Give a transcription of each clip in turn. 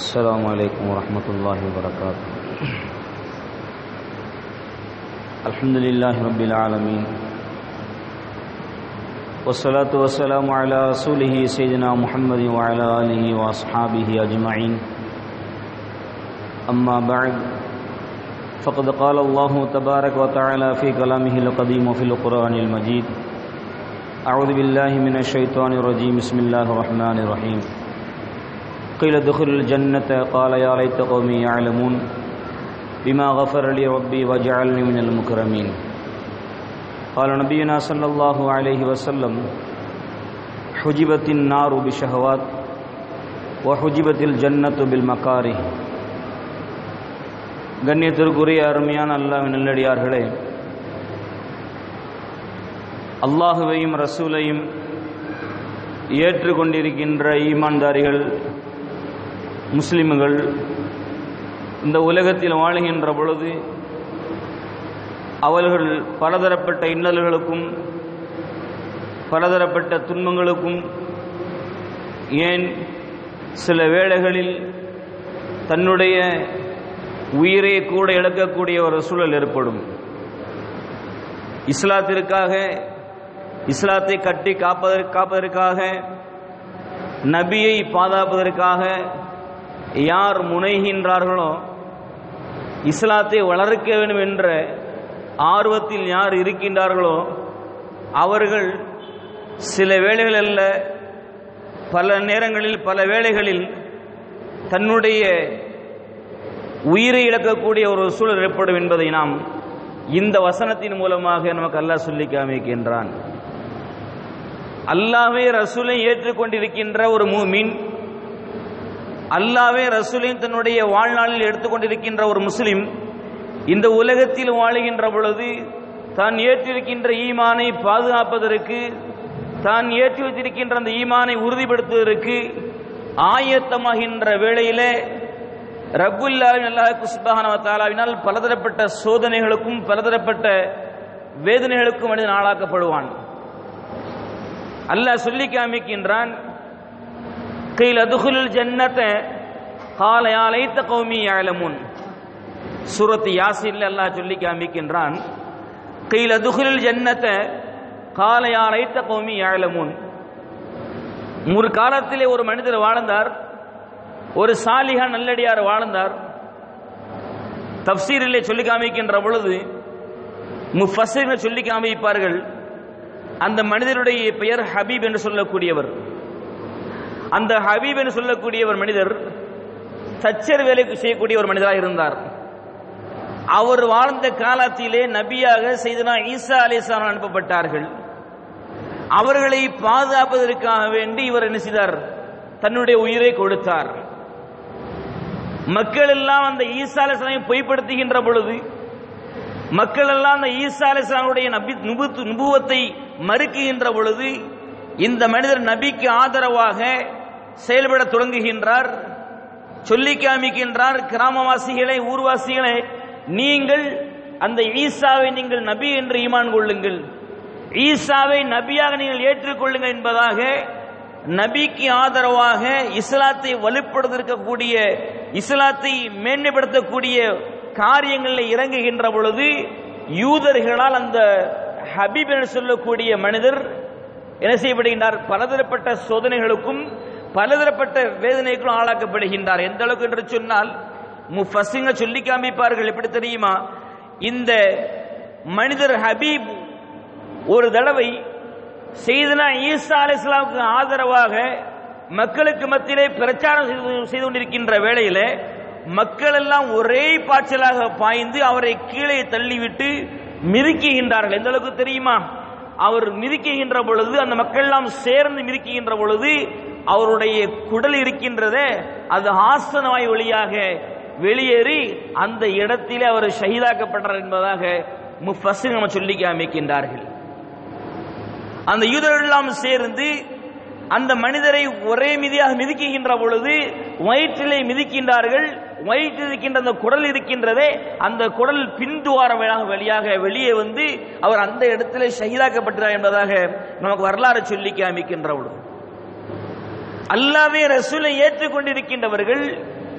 السلام عليكم ورحمة الله وبركاته. الحمد لله رب العالمين، والصلاة والسلام على رسوله سيدنا محمد وعلى آله وأصحابه أجمعين. أما بعد، فقد قال الله تبارك وتعالى في كلامه القديم وفي القرآن المجيد: أعوذ بالله من الشيطان الرجيم، بسم الله الرحمن الرحيم. قيل ادخل الجنة قال يا ليت قومي يعلمون بما غفر لي ربي وجعلني من المكرمين. قال نبينا صلى الله عليه وسلم: حجبت النار بشهوات وحجبت الجنة بالمكاره. கண்ணியத்திற்குரிய அருமையான அல்லாஹ்வின் நல்லடியார்களே, அல்லாஹுவையும் ரசூலையும் ஏற்றுக்கொண்டிருக்கின்ற ஈமான்தாரிகள் முஸ்லிம்கள் இந்த உலகத்தில் வாழுகின்ற பொழுது அவர்கள் பலதரப்பட்ட இன்னல்களுக்கும் பலதரப்பட்ட துன்பங்களுக்கும், ஏன் சில வேளைகளில் தன்னுடைய உயிரை கூட இழக்கக்கூடிய ஒரு சூழல் ஏற்படும். இஸ்லாத்தை கட்டி காப்பதற்காக, நபியை பாதுகாப்பதற்காக யார் முனைகின்றார்களோ, இஸ்லாத்தை வளர்க்க வேண்டும் என்ற ஆர்வத்தில் யார் இருக்கின்றார்களோ, அவர்கள் சில வேளைகள் அல்ல, பல நேரங்களில் பல வேளைகளில் தன்னுடைய உயிரை இழக்கக்கூடிய ஒரு சூழல் ஏற்படும் என்பதை நாம் இந்த வசனத்தின் மூலமாக நமக்கு அல்லாஹ் சொல்லி காமிக்கின்றான். அல்லாஹ்வே ரசூலை ஏற்றுக்கொண்டிருக்கின்ற ஒரு மூமின், அல்லாஹ்வே ரசூலையும் தன்னுடைய வாழ்நாளில் எடுத்துக்கொண்டிருக்கின்ற ஒரு முஸ்லிம் இந்த உலகத்தில் வாழுகின்ற பொழுது தான் ஏற்றிருக்கின்ற ஈமானை பாதுகாப்பதற்கு, தான் ஏற்றி வைத்திருக்கின்ற அந்த ஈமானை உறுதிப்படுத்துவதற்கு ஆயத்தமாகின்ற வேளையிலே ரப்புல் ஆலமீன் அல்லாஹ் சுப்ஹானஹு வ தஆலாவினால் பலதரப்பட்ட சோதனைகளுக்கும் பலதரப்பட்ட வேதனைகளுக்கும் மனிதன் ஆளாக்கப்படுவான். அல்லாஹ் சொல்லி காமிக்கின்றான்: قيل ادخل الجنة قال يا ليت قومي يعلمون. சூரத் யாசீன்ல அல்லாஹ் சொல்லி காமிக்கின்றான்: قيل ادخل الجنة قال يا ليت قومي يعلمون. ஒரு காலத்திலே ஒரு மனிதர் வாழ்ந்தார், ஒரு சாலிஹா நல்லடியார் வாழ்ந்தார். தஃப்சீரிலே சொல்லி காமிக்கின்ற பொழுது முஃபஸ்ஸிர்கள் சொல்லி காமிப்பார்கள், அந்த மனிதருடைய பெயர் ஹபீப் என்று சொல்லக்கூடியவர். அந்த ஹபீப் என்று சொல்லக்கூடியவர் மனிதர் தச்சர் வேலை செய்யக்கூடிய ஒரு மனிதராக இருந்தார். அவர் வாழ்ந்த காலத்திலே நபியாக செய்தனா ஈசா அலைஹிஸ்ஸலாம் அனுப்பப்பட்டார்கள். அவர்களை பாதுகாப்பதற்காக வேண்டி இவர் என்ன செய்தார்? தன்னுடைய உயிரை கொடுத்தார். மக்கள் எல்லாம் அந்த ஈசா அலைஹிஸ்ஸலாமை பொய்ப்படுத்துகின்ற பொழுது, மக்கள் எல்லாம் அந்த ஈசா அலைஹிஸ்ஸலாமுடைய நுபுவத்தை மறுக்குகின்ற பொழுது, இந்த மனிதர் நபிக்கு ஆதரவாக செயல்பட தொடங்குகின்றார். சொல்லி காமிக்கின்றார்: கிராமவாசிகளே, ஊர்வாசிகளே, நீங்கள் அந்த ஈசாவை நீங்கள் நபி என்று ஈமான் கொள்ளுங்கள், ஈசாவை நபியாக நீங்கள் ஏற்றுக்கொள்ளுங்கள் என்பதாக நபிக்கு ஆதரவாக இஸ்லாத்தை வலுப்படுத்திருக்கக்கூடிய, இஸ்லாத்தை மேன்மைப்படுத்தக்கூடிய காரியங்களில் இறங்குகின்ற பொழுது யூதர்களால் அந்த ஹபீப் என்று சொல்லக்கூடிய மனிதர் என்ன செய்யப்படுகின்றார்? பலதரப்பட்ட சோதனைகளுக்கும் பலதரப்பட்ட வேதனைகளுக்கும் ஆளாக்கப்படுகின்றார். எந்த அளவுக்கு என்று சொன்னால் முஃபஸ்ஸிர்கள் சொல்லி காமிப்பார்கள். எப்படி தெரியுமா? இந்த மனிதர் ஹபீப் ஒரு தடவை செய்தனா ஈசா அலைஹிஸ்ஸலாமுக்கு ஆதரவாக மக்களுக்கு மத்தியிலே பிரச்சாரம் செய்து கொண்டிருக்கின்ற வேளையில மக்கள் எல்லாம் ஒரே பாய்ச்சலாக பாய்ந்து அவரை கீழே தள்ளிவிட்டு மிதிக்குகின்றார்கள். எந்த அளவுக்கு தெரியுமா? அவர் மிதிக்குகின்ற பொழுது, அந்த மக்கள் எல்லாம் சேர்ந்து மிதிக்குகின்ற பொழுது, அவருடைய குடல் இருக்கின்றதே அது ஆசனவாய் வழியாக வெளியேறி அந்த இடத்திலே அவர் ஷஹீதாக்கப்படுறார் என்பதாக முஃபஸ்ஸிர்கள் நம்ம சொல்லி காமிக்கின்றார்கள். அந்த யூதர்கள் எல்லாம் சேர்ந்து அந்த மனிதரை ஒரே மிதியாக மிதிக்குகின்ற பொழுது வயிற்றிலே மிதிக்கின்றார்கள். வயிற்றில் இருக்கின்ற அந்த குடல் இருக்கின்றதே, அந்த குடல் பின்துவார வழியாக வெளியே வந்து அவர் அந்த இடத்திலே ஷஹீதாக்கப்பட்டார் என்பதாக நமக்கு வரலாறு சொல்லி காமிக்கின்ற பொழுது, அல்லாஹ்வே ரசூலை ஏற்றுக்கொண்டிருக்கின்றவர்கள்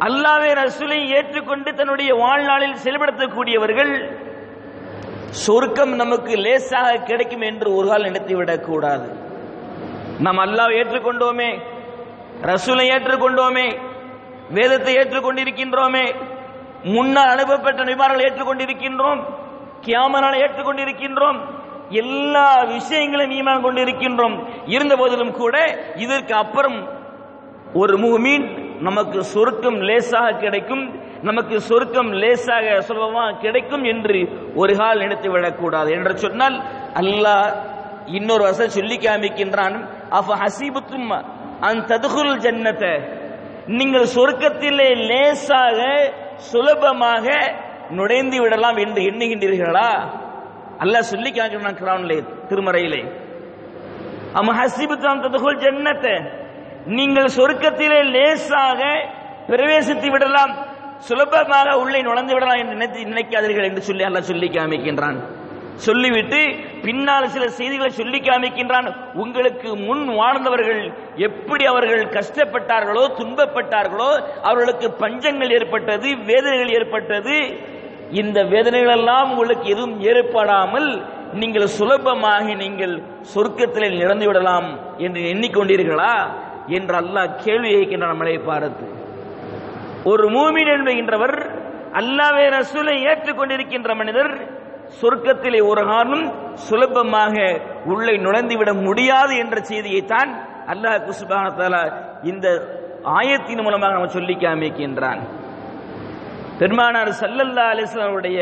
அல்லாஹ்வை ரசூலை ஏற்றுக்கொண்டு தன்னுடைய வாழ்நாளில் செயல்படுத்தக்கூடியவர்கள் சொர்க்கம் நமக்கு லேசாக கிடைக்கும் என்று ஒரு கால் நினைத்துவிடக் கூடாது. நாம் அல்லாஹ்வை ஏற்றுக்கொண்டோமே, ரசூலை ஏற்றுக்கொண்டோமே, வேதத்தை ஏற்றுக்கொண்டிருக்கின்றோமே, முன்னால் அனுப்பப்பட்ட நபிமார்களை ஏற்றுக்கொண்டிருக்கின்றோம், கியாமத் நாளை ஏற்றுக்கொண்டிருக்கின்றோம், எல்லா விஷயங்களையும் ஈமான் கொண்டிருக்கின்றோம். இருந்த போதிலும் கூட இதற்கு அப்புறம் ஒரு முஃமின் நமக்கு சொர்க்கம் லேசாக கிடைக்கும், நமக்கு சொர்க்கம் லேசாக சுலபமாக கிடைக்கும் என்று ஒரு கால் நினைத்து விடக்கூடாது. என்று சொன்னால் அல்லாஹ் இன்னொரு வசனம் சொல்லி காமிக்கின்றான், அஃப ஹஸிபத்தும் அன் ததுகுல் ஜன்னத, நீங்கள் சொர்க்கத்திலே லேசாக சுலபமாக நுழைந்து விடலாம் என்று எண்ணுகின்றீர்களா? அல்லாஹ் சொல்லி காமிக்கிறான் குர்ஆனிலே, திருமறையிலே, அம் ஹஸிபத்தும் அன் ததுகுல் ஜன்னத, நீங்கள் சொர்க்கத்திலே லேசாக பிரவேசித்து விடலாம், சுலபமாக உள்ளே நுழைந்து விடலாம் என்று நினைக்காதீர்கள் என்று சொல்லி அல்லாஹ் சொல்லி காமிக்கின்றான். சொல்லிவிட்டு பின்னால் சில செய்திகளை சொல்லி காமிக்கின்றான். உங்களுக்கு முன் வாழ்ந்தவர்கள் எப்படி அவர்கள் கஷ்டப்பட்டார்களோ, துன்பப்பட்டார்களோ, அவர்களுக்கு பஞ்சங்கள் ஏற்பட்டது, வேதனைகள் ஏற்பட்டது, இந்த வேதனைகள் எல்லாம் உங்களுக்கு எதுவும் ஏற்படாமல் நீங்கள் சுலபமாக நீங்கள் சொர்க்கத்தில் நிறந்து விடலாம் என்று எண்ணிக்கொண்டீர்களா என்று அல்லாஹ் கேள்வி கேட்கின்றான். நம்மளை பார்த்து ஒரு மூமின் என்பகின்றவர், அல்லாஹ்வை ரசூலை ஏற்றுக்கொண்டிருக்கின்ற மனிதர் சொர்க்கத்திலே ஒரு காலம் சுலபமாக உள்ளே நுழைந்துவிட முடியாது என்ற செய்தியைத்தான் அல்லாஹ் சுப்ஹானஹு வ தஆலா இந்த ஆயத்தின் மூலமாக நம்ம சொல்லி காமிக்கின்றான். பெருமானார் ஸல்லல்லாஹு அலைஹி வஸல்லம் உடைய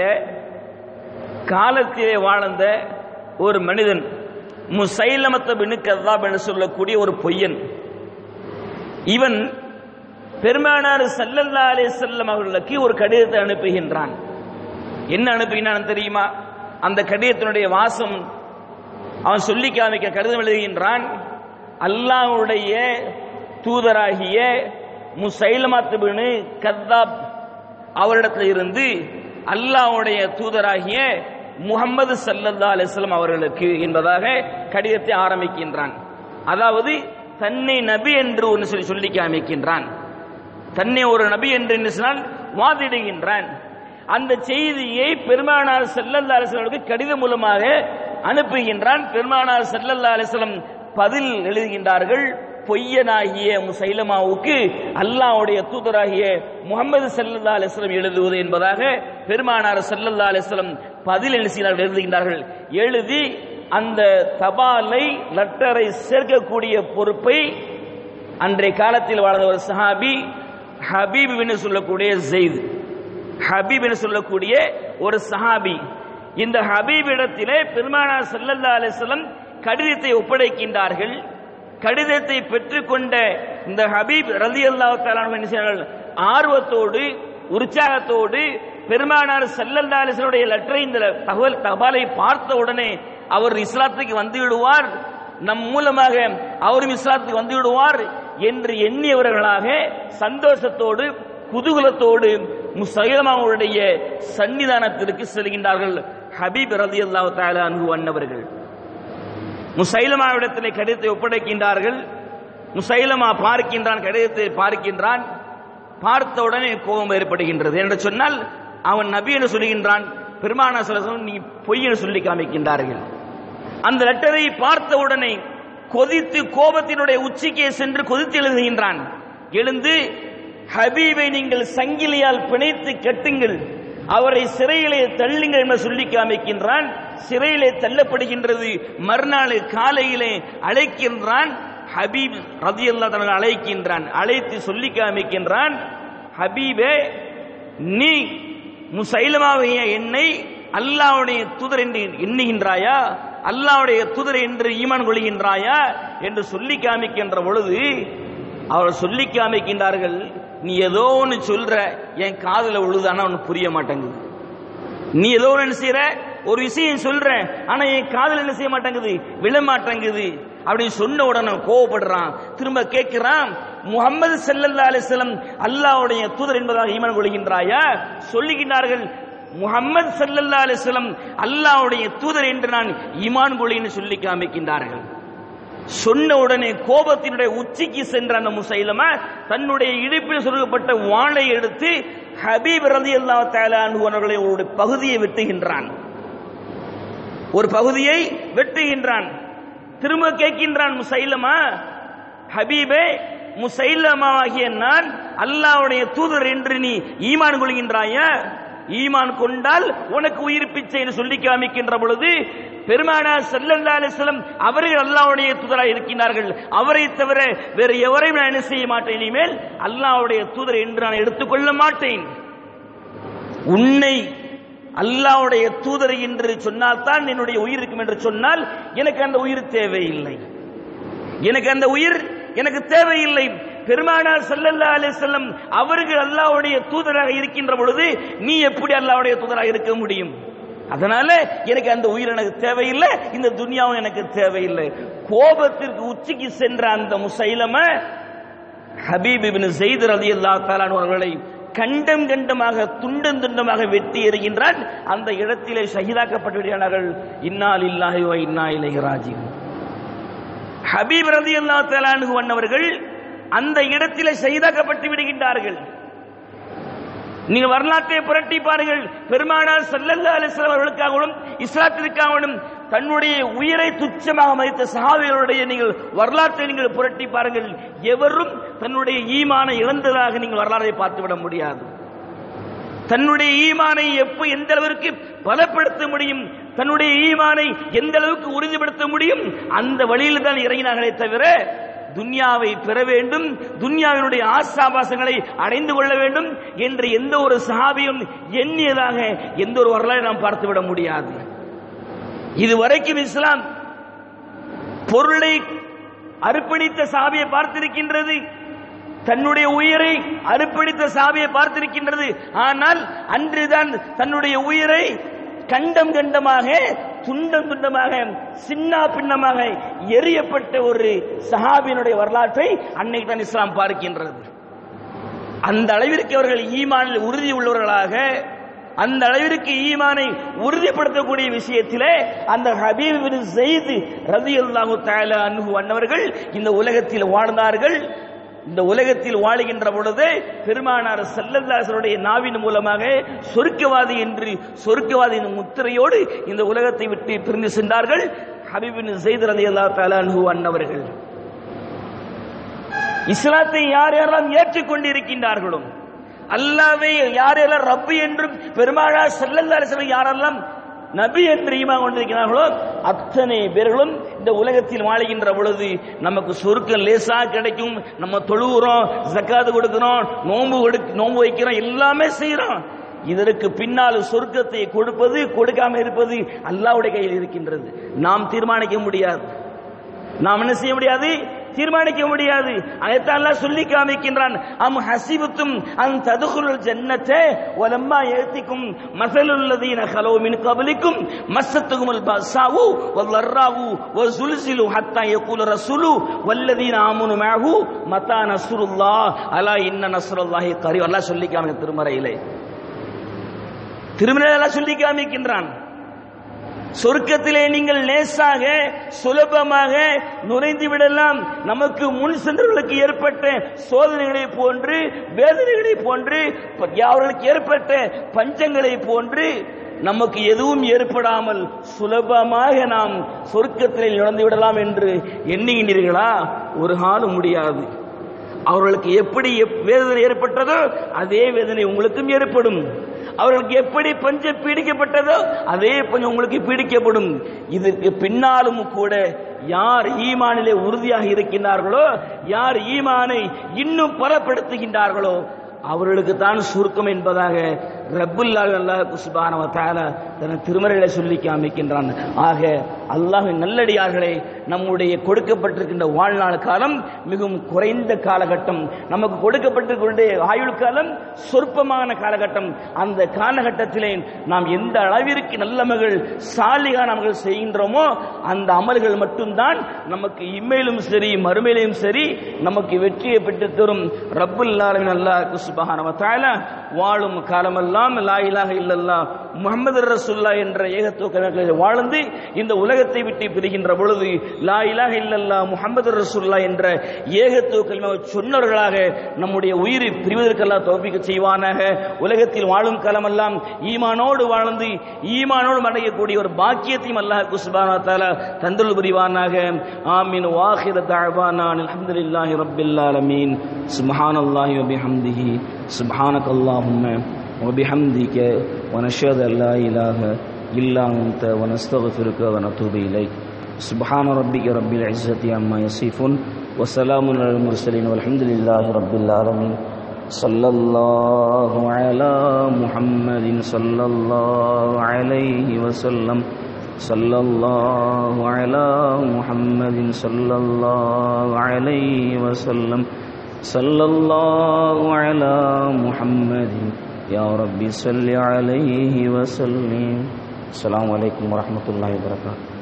காலத்திலே வாழ்ந்த ஒரு மனிதன் முஸைலமத் பின் கஸ்ஸாப் என்று சொல்லக்கூடிய ஒரு பொய்யன். இவன் பெருமானார் ஸல்லல்லாஹு அலைஹி வஸல்லம் அவர்களுக்கு ஒரு கடிதத்தை அனுப்புகின்றான். என்ன அனுப்புகின்றான் தெரியுமா? அந்த கடிதத்தினுடைய வாசம் அவன் சொல்லி காமிக்க கடிதம் எழுதுகின்றான், அல்லாஹ்வுடைய தூதராகிய முஸைலமத் பின் கஸ்ஸாப் அவரிடத்தில் இருந்து அல்லாஹ்வுடைய தூதராகிய முஹம்மது ஸல்லல்லாஹு அலைஹி வஸல்லம் அவர்களுக்கு என்பதாக கடிதத்தை ஆரம்பிக்கின்றான். அதாவது தன்னை நபி என்று ஒன்று சொல்லி காமிக்கின்றான், தன்னை ஒரு நபி என்று சொன்னால் வாதிடுகின்றான். அந்த செய்தியை பெருமானார் ஸல்லல்லாஹு அலைஹி வஸல்லம் கடிதம் மூலமாக அனுப்புகின்றான். பெருமானார் ஸல்லல்லாஹு அலைஹி வஸல்லம் பதில் எழுதுகின்றார்கள், பொய்யனாகிய முஸைலமாவுக்கு அல்லாஹ்வுடைய தூதராகிய முஹம்மது ஸல்லல்லாஹு அலைஹி வஸல்லம் எழுதுவது என்பதாக பெருமானார் ஸல்லல்லாஹு அலைஹி வஸல்லம் பதில் எழுதுகின்றார்கள். எழுதி அந்த தபாலை லெட்டரை சேர்க்கக்கூடிய பொறுப்பை அன்றைய காலத்தில் வாழ்ந்த ஒரு சஹாபி ஹபீப் என்று சொல்லக்கூடிய ஸைத், ஹபீப் என்று சொல்லக்கூடிய ஒரு சஹாபி, இந்த ஹபீப் இடத்திலே பெருமானார் ஸல்லல்லாஹு அலைஹி வஸல்லம் கடிதத்தை ஒப்படைக்கின்றார்கள். கடிதத்தை பெற்றுக்கொண்ட இந்த ஹபீப் ரலியல்லாஹு தஆலா அன்ஹு ஆர்வத்தோடு உற்சாகத்தோடு பெருமானார் ஸல்லல்லாஹு அலைஹி வஸல்லம் உடைய லெட்டரை, இந்த தபாலை பார்த்த உடனே அவர் இஸ்லாத்துக்கு வந்து விடுவார், நம் மூலமாக அவரும் இஸ்லாத்துக்கு வந்து விடுவார் என்று எண்ணியவர்களாக சந்தோஷத்தோடு குதூகலத்தோடு முஸைலமாவுடைய சன்னிதானத்திற்கு செல்கின்றார்கள். ஹபீப் ரலியல்லாஹு தஆலா அன்ஹு அன்னவர்கள் முஸைலமாவிடத்திலே கடிதத்தை ஒப்படைக்கின்றார்கள். முஸைலமா பார்க்கின்றான், கடிதத்தை பார்க்கின்றான். பார்த்த உடனே கோபம் ஏற்படுகின்றது. என்று சொன்னால் அவன் நபி என்று சொல்கின்றான், பெருமானார் ஸல்லல்லாஹு அலைஹி வஸல்லம் நீ பொய் என்று சொல்லி காமிக்கின்றார்கள். அந்த லெட்டரை பார்த்த உடனே கொதித்து கோபத்தினுடைய உச்சிக்கே சென்று கொதித்து எழுதுகின்றான். எழுந்து ஹபீபை நீங்கள் சங்கிலியால் பிணைத்து கட்டுங்கள், அவரை சிறையிலே தள்ளுங்கள் என்று சொல்லி காமிக்கின்றான். சிறையிலே தள்ளப்படுகின்றது. மறுநாள் காலையிலே அழைக்கின்றான். ஹபீப் ரலியல்லாஹு தஆலா அழைக்கின்றான். அழைத்து சொல்லி காமிக்கின்றான், ஹபீபே நீ முஸைலமாவிய என்னை அல்லாஹ்வுடைய தூதர் என்று எண்ணுகின்றாயா, அல்லாஹ்வுடைய தூதர் என்று ஈமான் கொள்கின்றாயா என்று சொல்லி காமிக்கின்ற பொழுது அவர் சொல்லி காமிக்கின்றார்கள், நீ ஏதோ ஒன்று சொல்ற, என் காதுல விழுதானா ஒன்று புரிய மாட்டேங்குது. நீ ஏதோ ஒன்று செய்யற, ஒரு விஷயம் சொல்ற, ஆனா என் காதுல என்ன செய்ய மாட்டேங்குது, விழ மாட்டேங்குது அப்படின்னு சொன்ன உடனே கோவப்படுறான். திரும்ப கேட்கிறான், முஹம்மது ஸல்லல்லாஹு அலைஹி வஸல்லம் அல்லாஹ்வுடைய தூதர் என்பதாக ஈமான் கொள்கின்றாயா? சொல்லுகின்றார்கள், முஹம்மது ஸல்லல்லாஹு அலைஹி வஸல்லம் அல்லாஹ்வுடைய தூதர் என்று நான் ஈமான் கொள்கிறேன் சொல்லி காமிக்கின்றார்கள். சொன்ன உடனே கோபத்தினுடைய உச்சிக்கு சென்ற அந்த முசைலமா தன்னுடைய இடுப்பில் சொருகப்பட்ட வாளை எடுத்து ஹபீப் ரலியல்லாஹு தஆலா அன்ஹு அவர்களை ஒரு பகுதியை வெட்டுகின்றான். ஒரு பகுதியை வெட்டுகின்றான். திரும்ப கேட்கின்றான் முசைலமா, ஹபீபே, முசைலமாகிய நான் அல்லாஹ்வுடைய தூதர் என்று நீ ஈமான் கொள்கின்றாயா? ஈமான் கொண்டால் உனக்கு உயிர் பிச்சை என்று சொல்லி காமிக்கின்ற பொழுது பெருமானார் ஸல்லல்லாஹு அலைஹி வஸல்லம் அவர்கள் அல்லாஹ்வுடைய தூதராக இருக்கிறார்கள். அவரை தவிர வேறு எவரையும் நான் என்ன செய்ய மாட்டேன், இனிமேல் அல்லாஹ்வுடைய தூதர் என்று நான் எடுத்துக்கொள்ள மாட்டேன். உன்னை அல்லாஹ்வுடைய தூதர் என்று சொன்னால் தான் என்னுடைய உயிர் இருக்கும் என்று சொன்னால் எனக்கு அந்த உயிர் தேவையில்லை. எனக்கு அந்த உயிர் எனக்கு தேவையில்லை. பெருமானார் ஸல்லல்லாஹு அலைஹி வஸல்லம் அவர்கள் அல்லாஹ்வுடைய தூதராக இருக்கின்ற பொழுது நீ எப்படி அல்லாஹ்வுடைய தூதராக இருக்க முடியும்? அதனால எனக்கு அந்த உயிர் எனக்கு தேவையில்லை, இந்த துன்யாவும் எனக்கு தேவையில்லை. கோபத்திற்கு உச்சிக்கு சென்ற அந்த முசைலமா ஹபீப் இப்னு ஸைத் ரலியல்லாஹு தஆலா அவர்களை கண்டம் கண்டமாக துண்டம் துண்டமாக வெட்டி எறிகின்றான். அந்த இடத்திலே ஷஹீதாக்கப்பட்டு விடுகிறார்கள். இன்னா லில்லாஹி வ இன்னா இலைஹி ராஜிஊன். ஹபீப் ரலியல்லாஹு தஆலா அன்ஹு அவர்கள் அந்த இடத்திலே ஷஹீதாக்கப்பட்டு விடுகின்றார்கள். நீங்க வரலாற்றை புரட்டி பாருங்கள். பெருமானார் ஸல்லல்லாஹு அலைஹி வஸல்லம் அவர்களுக்காகவும் இஸ்லாத்திற்காகவும் தன்னுடைய உயிரை துச்சமாக மதித்த சஹாபிகளுடைய நீங்கள் வரலாற்றை நீங்கள் புரட்டி பாருங்கள். எவரும் தன்னுடைய ஈமானை இழந்ததாக நீங்கள் வரலாற்றை பார்த்துவிட முடியாது. தன்னுடைய ஈமானை எந்த அளவிற்கு பலப்படுத்த முடியும், தன்னுடைய ஈமானை எந்த அளவுக்கு உறுதிப்படுத்த முடியும், அந்த வழியில் தான் இறங்கினார்களே தவிர துன்யாவை பெற வேண்டும், துன்யாவினுடைய ஆசாபாசங்களை அடைந்து கொள்ள வேண்டும் என்று எந்த ஒரு சஹாபியும் எண்ணியதாக எந்த ஒரு வரலாறை நாம் பார்த்துவிட முடியாது. இதுவரைக்கும் இஸ்லாம் பொருளை அர்ப்பணித்த சஹாபியை பார்த்திருக்கின்றது, தன்னுடைய உயிரை அர்ப்பணித்த சஹாபியை பார்த்திருக்கின்றது. ஆனால் அன்றுதான் தன்னுடைய உயிரை கண்டம் கண்டமாக துண்டம் துண்டமாக சின்ன பின்னமாக எரியப்பட்ட ஒரு சஹாபியினுடைய வரலாற்றை அன்னைக்கு தான் இஸ்லாம் பார்க்கின்றது. அந்த அளவிற்கு அவர்கள் ஈமானில் உறுதி உள்ளவர்களாக, அந்த அளவிற்கு ஈமானை உறுதிப்படுத்தக்கூடிய விஷயத்திலே அந்த ஹபீப் இப்னு ஸைத் ரலியல்லாஹு தஆலா அன்ஹு அவர்கள் இந்த உலகத்தில் வாழ்ந்தார்கள். இந்த உலகத்தில் வாழுகின்ற பொழுது பெருமானார் ஸல்லல்லாஹு அலைஹி வஸல்லம் நாவின் மூலமாக சொர்க்கவாதி என்று சொர்க்கவாதியின் முத்திரையோடு இந்த உலகத்தை விட்டு பிரிந்து சென்றார்கள். ஹபீப் இப்னு ஸைத் ரலியல்லாஹு தஆலா அன்ஹு அவர்கள் இஸ்லாத்தை யார் யாரெல்லாம் ஏற்றுக்கொண்டிருக்கின்றார்களோ, அல்லாஹ்வை யார் யாரெல்லாம் ரப்பு என்றும் பெருமானார் ஸல்லல்லாஹு அலைஹி வஸல்லம் யாரெல்லாம் நபி என்று ஈமான் கொண்டிருக்கிறார்களோ அத்தனை பேர்களும் இந்த உலகத்தில் வாழுகின்ற பொழுது நமக்கு சொர்க்கம் லேசா கிடைக்கும். நம்ம தொழுகிறோம், ஜக்காத் கொடுக்கிறோம், நோன்பு வைக்கிறோம், எல்லாமே செய்யறோம். இதற்கு பின்னால் சொர்க்கத்தை கொடுப்பது கொடுக்காம இருப்பது அல்லாஹ்வுடைய கையில் இருக்கின்றது. நாம் தீர்மானிக்க முடியாது. நாம் என்ன செய்ய முடியாது? தீர்மானிக்க முடியாது. அதைத்தான் அல்லாஹ் சொல்லி காமிக்கின்றான். அம் ஹஸிபத்தும் அன் ததுகுலுல் ஜன்னத்தை வலம்மா யஅதிகும் மஸலுல் லதீன கலௌ மின் கப்லிக்கும் மஸ்ஸத்துகுமுல் பஸாஉ வல்லர்ராஉ வஸுல்ஸிலு ஹத்தா யகூல ரசூலு வல்லதீன ஆமனு மஅஹு மதா நஸ்ருல்லாஹ் அலா இன்ன நஸ்ருல்லாஹி கரீம். அல்லாஹ் சொல்லி காமிக்கிற திருமறையிலே அல்லாஹ் சொல்லி காமிக்கின்றான். சொர்க்கத்திலே நீங்கள் லேசாக சுலபமாக நுழைந்து விடலாம். நமக்கு முன் சென்றவர்களுக்கு ஏற்பட்ட சோதனைகளை போன்று, வேதனைகளை போன்று, அவர்களுக்கு ஏற்பட்ட பஞ்சங்களை போன்று நமக்கு எதுவும் ஏற்படாமல் சுலபமாக நாம் சொர்க்கத்திலே நுழைந்து விடலாம் என்று எண்ணுகின்றீர்களா? ஒரு காலம் முடியாது. அவர்களுக்கு எப்படி வேதனை ஏற்பட்டதோ அதே வேதனை உங்களுக்கும் ஏற்படும். அவர்களுக்கு எப்படி பஞ்சம் பீடிக்கப்பட்டதோ அதே பஞ்சம் உங்களுக்கு பீடிக்கப்படும். இதற்கு பின்னாலும் கூட யார் ஈமானிலே உறுதியாக இருக்கின்றார்களோ, யார் ஈமானை இன்னும் பலப்படுத்துகின்றார்களோ அவர்களுக்கு தான் சுருக்கம் என்பதாக ரப்புல் அல்லாஹ் சுப்ஹானஹு வ தஆலா தன் திருமறையிலே சொல்லி காமிக்கின்றான். ஆக அல்லாஹ்வின் நல்லடியார்களே, நம்முடைய கொடுக்கப்பட்டிருக்கின்ற வாழ்நாள் காலம் மிகவும் குறைந்த காலகட்டம். நமக்கு கொடுக்கப்பட்டிருக்கின்ற ஆயுள் காலம் சொற்பமான காலகட்டம். அந்த காலகட்டத்திலே நாம் எந்த அளவிற்கு நல்லமகள் சாலிகான அமல்கள் செய்கின்றோமோ அந்த அமல்கள் மட்டும்தான் நமக்கு இம்மையிலும் சரி மறுமையிலும் சரி நமக்கு வெற்றியை பெற்று தரும். ரப்புல் ஆலமீன் அல்லாஹ் சுப்ஹானஹு வ தஆலா வாழும் காலமெல்லாம் லா இலாஹ இல்லல்லாஹ் முஹம்மது ரசூலுல்லாஹ் என்ற ஏகத்துவ கலிமாவில் வாழ்ந்து இந்த உலகத்தை விட்டு பிரிகின்ற பொழுது லா இலாஹ இல்லல்லாஹ் முஹம்மது ரசூலுல்லாஹ் என்ற ஏகத்துவ கலிமாவை சொன்னவர்களாக நம்முடைய உயிரை பிரிவதற்கெல்லாம் தௌஃபீக் செய்வானாக. உலகத்தில் வாழும் காலமெல்லாம் ஈமானோடு வாழ்ந்து ஈமானோடு அடையக்கூடிய ஒரு பாக்கியத்தையும் அல்லாஹ் சுப்ஹானஹு வ தஆலா தந்தருள் புரிவானாக. ஆமீன். வாஹிர தஅவானா அல்ஹம்துலில்லாஹி ரப்பில் ஆலமீன். சுப்ஹானல்லாஹி வ பிஹம்திஹி சுப்ஹானக்கல்லாஹும்ம வ பிஹம்திக வ நஷ்ஹது அன் லா இலாஹ இல்லா அன்த வ நஸ்தக்ஃபிருக வ நதூபு இலைக். சுப்ஹான ரப்பிக ரப்பில் இஸ்ஸத்தி அம்மா யசிஃபூன் வ ஸலாமுன் அலல் முர்ஸலீன் வல்ஹம்துலில்லாஹி ரப்பில் ஆலமீன். ஸல்லல்லாஹு அலா முஹம்மதின் ஸல்லல்லாஹு அலைஹி வஸல்லம். ஸல்லல்லாஹு அலா முஹம்மதின் ஸல்லல்லாஹு அலைஹி வஸல்லம். ஸல்லல்லாஹு அலா முஹம்மதின் யா ரப்பி ஸல்லி அலைஹி வஸல்லிம். அஸ்ஸலாமு அலைக்கும் வரஹ்மத்துல்லாஹி வபரகாத்துஹு.